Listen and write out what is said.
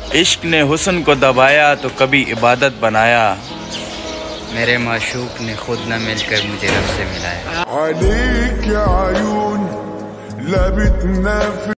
इश्क ने हुस्न को दबाया तो कभी इबादत बनाया। मेरे माशूक ने खुद न मिलकर मुझे रब से मिलाया।